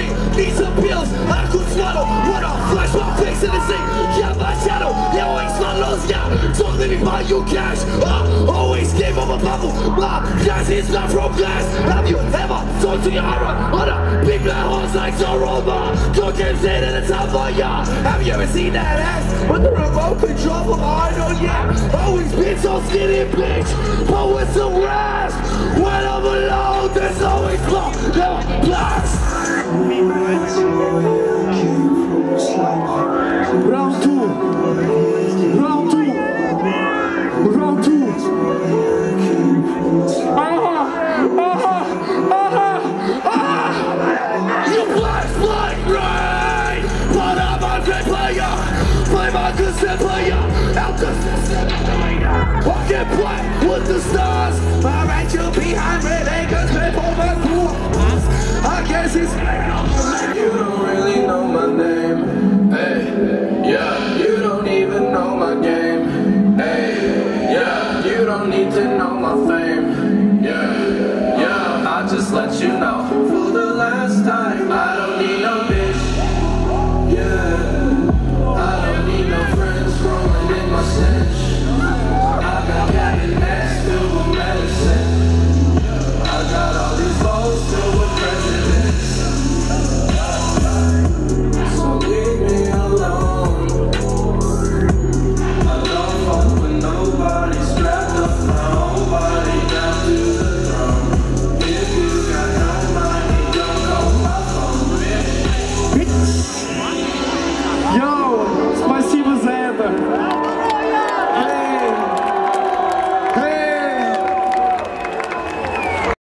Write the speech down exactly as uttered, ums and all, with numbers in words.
me, need some pills I could swallow. What a flash my face in the sea. Yeah, my shadow, yeah, always follows, yeah. Don't let me buy you cash. I always give up a bubble. My gas is not from glass. Have you ever talked to your horror on a big black horse like Zoroma? Cooking shit in the top of ya. Have you ever seen that ass with the remote control from Arnold? Yeah, always been so skinny, bitch, but with some rest. When I'm alone, there's always blood, never blast. Round two, round two, round two. Ah, ah, ah, ah. You flash like rain, but I'm a great player. Play my cassette player, out the I can play with the stars. I write you behind red acres before my cool. I guess it's you don't really know my name. Hey, yeah, you don't even know my game. Hey, yeah, you don't need to know my fame. Yeah, yeah, I'll just let you know.